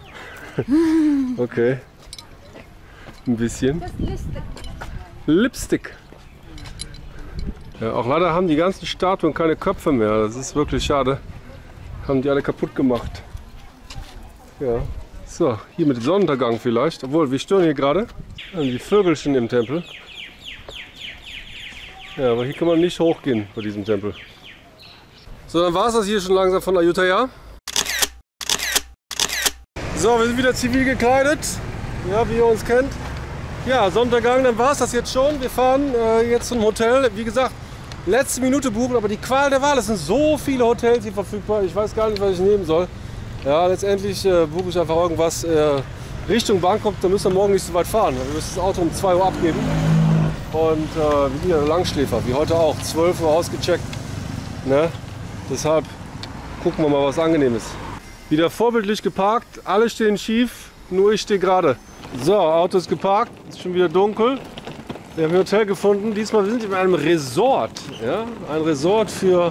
Okay. Ein bisschen. Lipstick. Ja, auch leider haben die ganzen Statuen keine Köpfe mehr. Das ist wirklich schade. Haben die alle kaputt gemacht. Ja. So, hier mit Sonnenuntergang vielleicht. Obwohl, wir stören hier gerade. Die Vögelchen im Tempel. Ja, aber hier kann man nicht hochgehen bei diesem Tempel. So, dann war es das hier schon langsam von Ayutthaya. So, wir sind wieder zivil gekleidet, ja, wie ihr uns kennt. Ja, Sonnenuntergang, dann war es das jetzt schon. Wir fahren jetzt zum Hotel. Wie gesagt, letzte Minute buchen, aber die Qual der Wahl. Es sind so viele Hotels hier verfügbar. Ich weiß gar nicht, was ich nehmen soll. Ja, letztendlich buche ich einfach irgendwas Richtung Bangkok. Da müssen wir morgen nicht so weit fahren. Wir müssen das Auto um 2 Uhr abgeben. Und wir sind ja Langschläfer, wie heute auch. 12 Uhr ausgecheckt. Ne? Deshalb gucken wir mal, was angenehm ist. Wieder vorbildlich geparkt, alle stehen schief, nur ich stehe gerade. So, Auto ist geparkt, ist schon wieder dunkel. Wir haben ein Hotel gefunden. Diesmal sind wir in einem Resort. Ja? Ein Resort für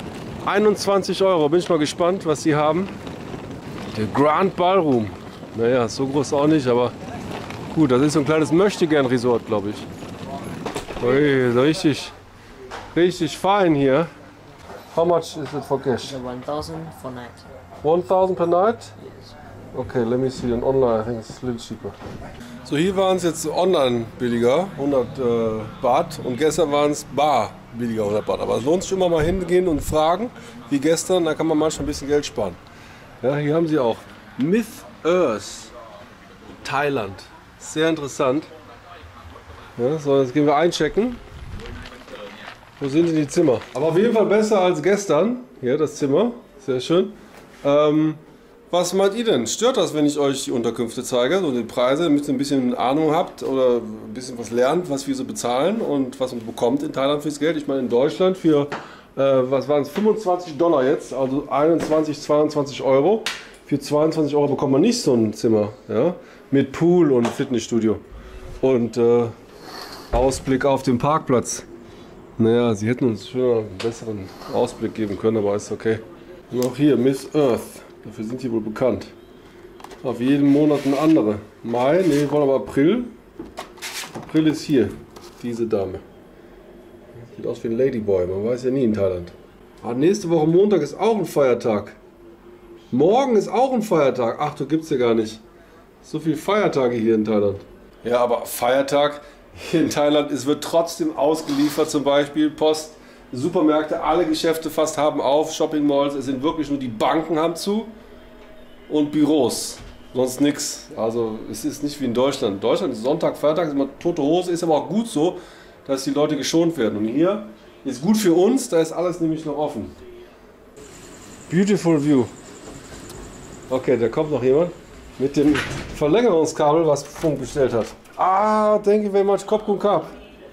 21 €. Bin ich mal gespannt, was sie haben. Der Grand Ballroom. Naja, so groß auch nicht, aber gut, das ist so ein kleines Möchtegern-Resort, glaube ich. Ui, so richtig fein hier. How much is it for cash? 1,000 for night. 1,000 per night? Okay, let me see. And online, I think it's a little cheaper. So, hier waren es jetzt online billiger, 100 Baht. Und gestern waren es bar billiger, 100 Baht. Aber es lohnt sich immer mal hingehen und fragen, wie gestern. Da kann man manchmal ein bisschen Geld sparen. Ja, hier haben sie auch Myth Earth, Thailand. Sehr interessant. Ja, so, jetzt gehen wir einchecken. Wo sind denn die Zimmer? Aber auf jeden Fall besser als gestern. Hier das Zimmer. Sehr schön. Was meint ihr denn? Stört das, wenn ich euch die Unterkünfte zeige, so die Preise, damit ihr ein bisschen Ahnung habt oder ein bisschen was lernt, was wir so bezahlen und was man bekommt in Thailand fürs Geld? Ich meine, in Deutschland für, was waren es, 25 $ jetzt, also 21, 22 €. Für 22 € bekommt man nicht so ein Zimmer, ja? Mit Pool und Fitnessstudio und Ausblick auf den Parkplatz. Naja, sie hätten uns schon einen besseren Ausblick geben können, aber ist okay. Und auch hier, Miss Earth. Dafür sind die wohl bekannt. Auf jeden Monat eine andere. Mai, ne, wir wollen aber April. April ist hier, diese Dame. Sieht aus wie ein Ladyboy, man weiß ja nie in Thailand. Nächste Woche Montag ist auch ein Feiertag. Morgen ist auch ein Feiertag. Ach, du gibt's ja gar nicht. So viele Feiertage hier in Thailand. Ja, aber Feiertag hier in Thailand, es wird trotzdem ausgeliefert, zum Beispiel Post Supermärkte, alle Geschäfte fast haben auf, Shopping Malls, es sind wirklich nur die Banken haben zu und Büros, sonst nichts. Also es ist nicht wie in Deutschland. In Deutschland ist Sonntag, Feiertag, ist immer tote Hose, ist aber auch gut so, dass die Leute geschont werden. Und hier ist gut für uns, da ist alles nämlich noch offen. Beautiful View. Okay, da kommt noch jemand mit dem Verlängerungskabel, was Funk bestellt hat. Ah, thank you very much, Kopkun Cup.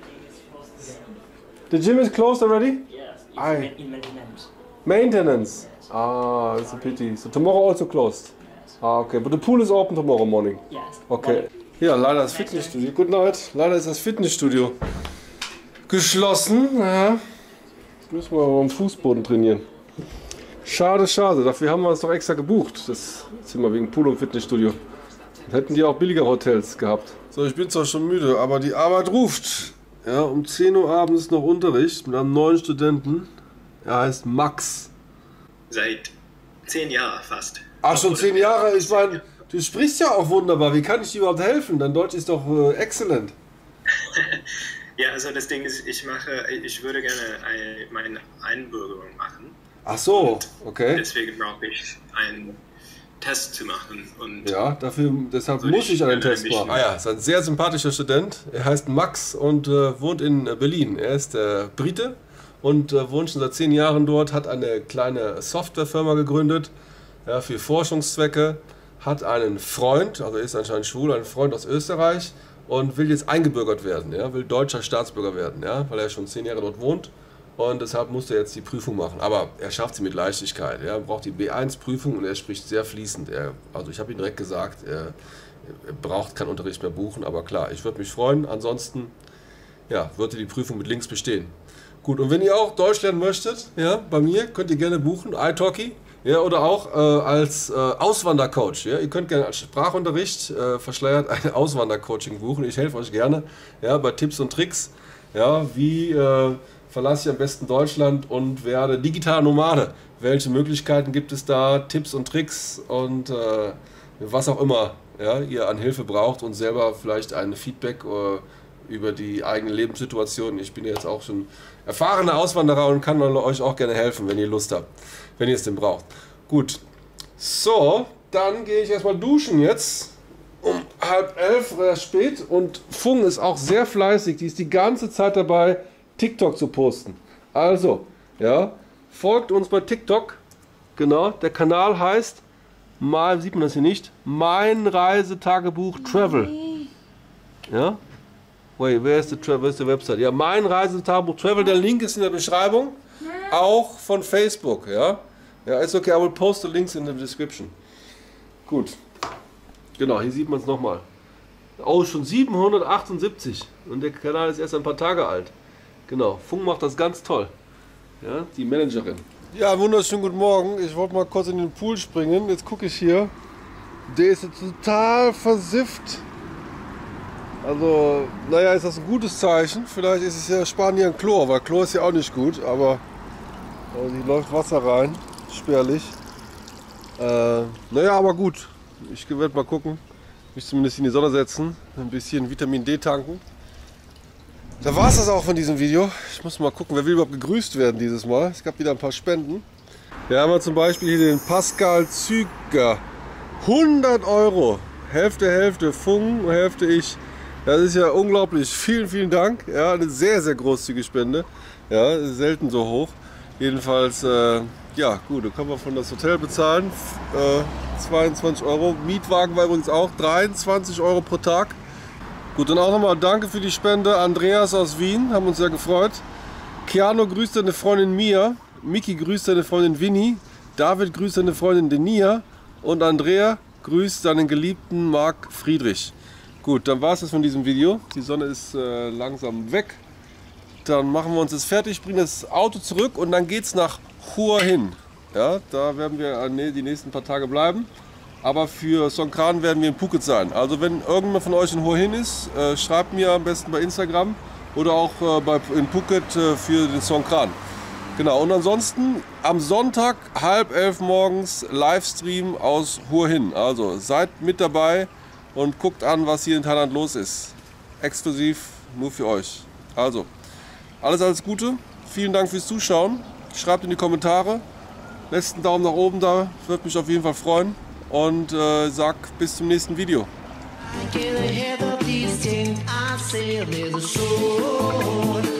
The gym is closed already? Yes, Aye. in maintenance. Maintenance? Ah, it's a pity. So tomorrow also closed? Ah, okay. But the pool is open tomorrow morning? Yes. Okay. Ja, leider das Fitnessstudio. Good night. Leider ist das Fitnessstudio geschlossen. Ja. Jetzt müssen wir am Fußboden trainieren. Schade, schade. Dafür haben wir uns doch extra gebucht. Das Zimmer wegen Pool und Fitnessstudio. Dann hätten die auch billiger Hotels gehabt. So, ich bin zwar schon müde, aber die Arbeit ruft. Ja, um 10 Uhr abends noch Unterricht mit einem neuen Studenten. Er heißt Max. Seit 10 Jahren fast. Ach, schon 10 Jahre? Ich meine, du sprichst ja auch wunderbar. Wie kann ich dir überhaupt helfen? Dein Deutsch ist doch exzellent. Ja, also das Ding ist, ich würde gerne meine Einbürgerung machen. Ach so, okay. Deswegen brauche ich einen Test zu machen. Und ja, deshalb muss ich einen Test machen. Ah ja, ist ein sehr sympathischer Student. Er heißt Max und wohnt in Berlin. Er ist Brite und wohnt schon seit 10 Jahren dort, hat eine kleine Softwarefirma gegründet, ja, für Forschungszwecke, hat einen Freund, also er ist anscheinend schwul, einen Freund aus Österreich und will jetzt eingebürgert werden, ja, will deutscher Staatsbürger werden, ja, weil er schon 10 Jahre dort wohnt. Und deshalb musste er jetzt die Prüfung machen. Aber er schafft sie mit Leichtigkeit. Er braucht die B1-Prüfung und er spricht sehr fließend. Also ich habe ihm direkt gesagt, er braucht keinen Unterricht mehr buchen. Aber klar, ich würde mich freuen. Ansonsten ja, würde die Prüfung mit Links bestehen. Gut, und wenn ihr auch Deutsch lernen möchtet, ja, bei mir könnt ihr gerne buchen, italki. Ja, oder auch als Auswandercoach. Ja. Ihr könnt gerne als Sprachunterricht verschleiert ein Auswandercoaching buchen. Ich helfe euch gerne, ja, bei Tipps und Tricks. Ja, wie verlasse ich am besten Deutschland und werde digitaler Nomade. Welche Möglichkeiten gibt es da, Tipps und Tricks und was auch immer, ja, ihr an Hilfe braucht und selber vielleicht ein Feedback über die eigene Lebenssituation. Ich bin jetzt auch schon erfahrener Auswanderer und kann euch auch gerne helfen, wenn ihr Lust habt, wenn ihr es denn braucht. Gut, so, dann gehe ich erstmal duschen jetzt. Um 10:30 oder spät und Fung ist auch sehr fleißig, die ist die ganze Zeit dabei, TikTok zu posten. Also, ja, folgt uns bei TikTok, genau, der Kanal heißt, sieht man das hier nicht, Mein Reisetagebuch Travel. Ja, wait, where is the Website? Ja, Mein Reisetagebuch Travel, der Link ist in der Beschreibung, auch von Facebook, ja. Ja, ist okay, I will post the links in the description. Gut. Genau, hier sieht man es nochmal. Oh, schon 778 und der Kanal ist erst ein paar Tage alt. Genau, Funk macht das ganz toll. Ja, die Managerin. Ja, wunderschönen guten Morgen. Ich wollte mal kurz in den Pool springen. Jetzt gucke ich hier. Der ist total versifft. Also, naja, ist das ein gutes Zeichen. Vielleicht ist es ja Spanien Chlor, weil Chlor ist ja auch nicht gut. Aber hier läuft Wasser rein. Spärlich. Naja, aber gut. Ich werde mal gucken, mich zumindest in die Sonne setzen, ein bisschen Vitamin D tanken. Da war es das auch von diesem Video. Ich muss mal gucken, wer will überhaupt gegrüßt werden dieses Mal. Es gab wieder ein paar Spenden. Wir haben zum Beispiel hier den Pascal Züger. 100 €. Hälfte, Hälfte, Fung, Hälfte ich. Das ist ja unglaublich. Vielen, vielen Dank. Ja, eine sehr, sehr großzügige Spende. Ja, selten so hoch. Jedenfalls, ja gut, da kann man von das Hotel bezahlen. 22 €. Mietwagen war übrigens auch 23 € pro Tag. Gut, dann auch nochmal danke für die Spende. Andreas aus Wien, haben uns sehr gefreut. Keanu grüßt deine Freundin Mia. Miki grüßt deine Freundin Winnie. David grüßt deine Freundin Denia. Und Andrea grüßt seinen geliebten Marc Friedrich. Gut, dann war es das von diesem Video. Die Sonne ist langsam weg. Dann machen wir uns jetzt fertig, bringen das Auto zurück und dann geht es nach Hua Hin. Ja, da werden wir die nächsten paar Tage bleiben. Aber für Songkran werden wir in Phuket sein. Also wenn irgendjemand von euch in Hua Hin ist, schreibt mir am besten bei Instagram oder auch in Phuket für den Songkran. Genau, und ansonsten am Sonntag 10:30 morgens Livestream aus Hua Hin. Also seid mit dabei und guckt an, was hier in Thailand los ist. Exklusiv nur für euch. Also, alles Gute, vielen Dank fürs Zuschauen. Schreibt in die Kommentare. Lasst einen Daumen nach oben da. Würde mich auf jeden Fall freuen. Und sag bis zum nächsten Video. I